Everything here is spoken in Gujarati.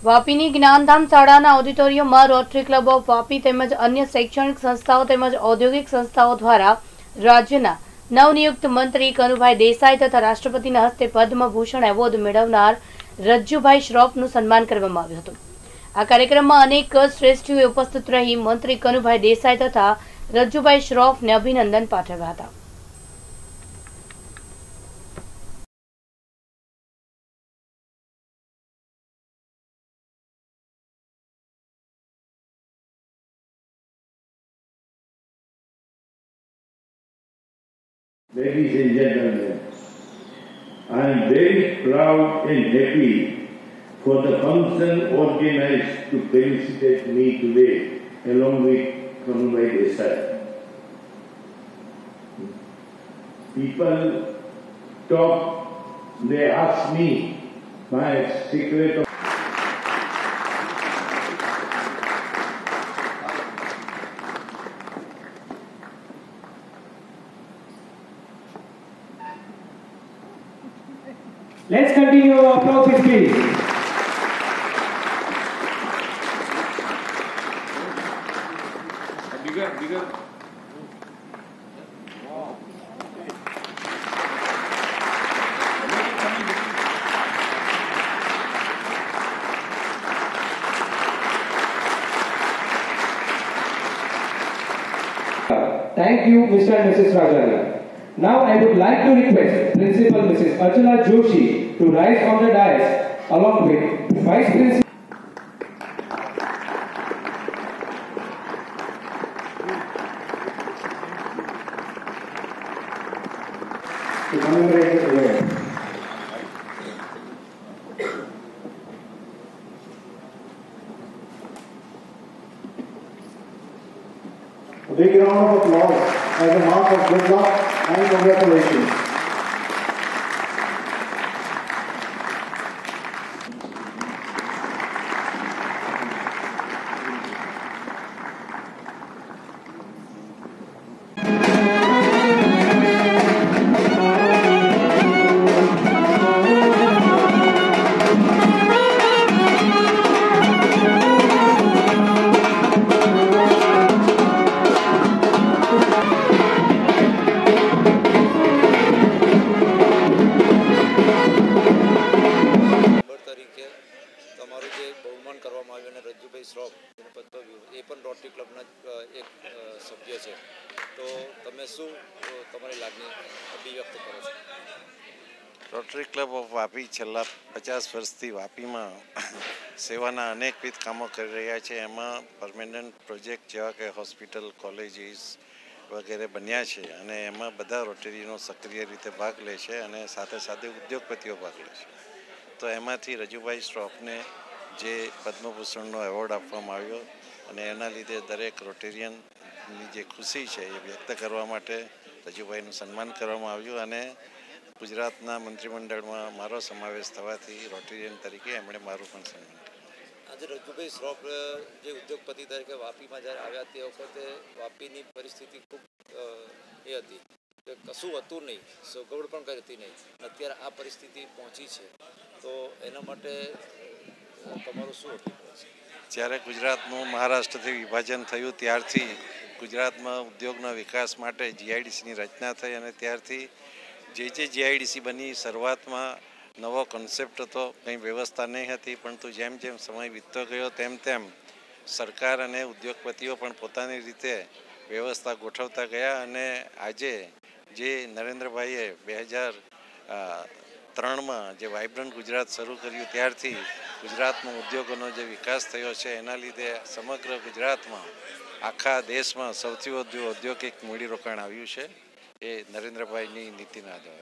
વાપીની જ્ઞાનધામ શાળાના ઓડિટોરિયમમાં રોટરી ક્લબ ઓફ વાપી તેમજ અન્ય શૈક્ષણિક સંસ્થાઓ તેમજ ઔદ્યોગિક સંસ્થાઓ દ્વારા રાજ્યના નવનિયુક્ત મંત્રી કનુભાઈ દેસાઈ તથા રાષ્ટ્રપતિના હસ્તે પદ્મભૂષણ એવોર્ડ મેળવનાર રજ્જુભાઈ શ્રોફનું સન્માન કરવામાં આવ્યું હતું। આ કાર્યક્રમમાં અનેક શ્રેષ્ઠીઓએ ઉપસ્થિત રહી મંત્રી કનુભાઈ દેસાઈ તથા રજ્જુભાઈ શ્રોફને અભિનંદન પાઠવ્યા હતા। Ladies and gentlemen, I am very proud and happy for the function organized to felicitate me today along with Kanubai Desai. People talk, they ask me my secret of Let's continue our applause, please. bigger. Thank you, Mr. and Mrs. Rajani. Now I would like to request Principal Mrs. Archana Joshi to rise on the dais along with Vice Principal. To commemorate the event. A big round of applause as a mark of good luck and congratulations. કરવામાં આવ્યું અને રજ્જુભાઈ શ્રોફ પદ્મભૂષણ એ પણ રોટરી ક્લબના એક સભ્ય છે, તો તમે શું તમારી લાગણી અભિવ્યક્ત કરો છો? રોટરી ક્લબ ઓફ વાપી છેલ્લા 50 વર્ષથી વાપીમાં સેવાના અનેકવિધ કામો કરી રહ્યા છે। એમાં પરમેનન્ટ પ્રોજેક્ટ જેવા કે હોસ્પિટલ, કોલેજીસ વગેરે બન્યા છે અને એમાં બધા રોટરીનો સક્રિય રીતે ભાગ લે છે અને સાથે સાથે ઉદ્યોગપતિઓ ભાગ લે છે। તો એમાંથી રજ્જુભાઈ શ્રોફને જે પદ્મભૂષણનો એવોર્ડ આપવામાં આવ્યો અને એના લીધે દરેક રોટેરિયનની જે ખુશી છે એ વ્યક્ત કરવા માટે રજ્જુભાઈનું સન્માન કરવામાં આવ્યું અને ગુજરાતના મંત્રીમંડળમાં મારો સમાવેશ થવાથી રોટેરિયન તરીકે એમણે મારું પણ સન્માન કર્યું। આજે રજ્જુભાઈ શ્રોફ જે ઉદ્યોગપતિ તરીકે વાપીમાં જ્યારે આવ્યા તે વખતે વાપીની પરિસ્થિતિ ખૂબ એ હતી કે કશું હતું નહીં, સગવડ પણ કઈ હતી નહીં, અત્યારે આ પરિસ્થિતિ પહોંચી છે, તો એના માટે તમારું શું અભિપ્રાય છે? જ્યારે ગુજરાતનું મહારાષ્ટ્રથી વિભાજન થયું ત્યારથી ગુજરાતમાં ઉદ્યોગના વિકાસ માટે જીઆઈડીસીની રચના થઈ અને ત્યારથી જે જીઆઈડીસી બની શરૂઆતમાં નવો કોન્સેપ્ટ હતો, કંઈ વ્યવસ્થા નહીં હતી, પરંતુ જેમ જેમ સમય વીતતો ગયો તેમ તેમ સરકાર અને ઉદ્યોગપતિઓ પણ પોતાની રીતે વ્યવસ્થા ગોઠવતા ગયા અને આજે જે નરેન્દ્રભાઈએ 2003માં જે વાઇબ્રન્ટ ગુજરાત શરૂ કર્યું ત્યારથી ગુજરાતમાં ઉદ્યોગોનો જે વિકાસ થયો છે એના લીધે સમગ્ર ગુજરાતમાં આખા દેશમાં સૌથી વધુ ઔદ્યોગિક મૂડીરોકાણ આવ્યું છે। એ નરેન્દ્રભાઈની નીતિના આધારે।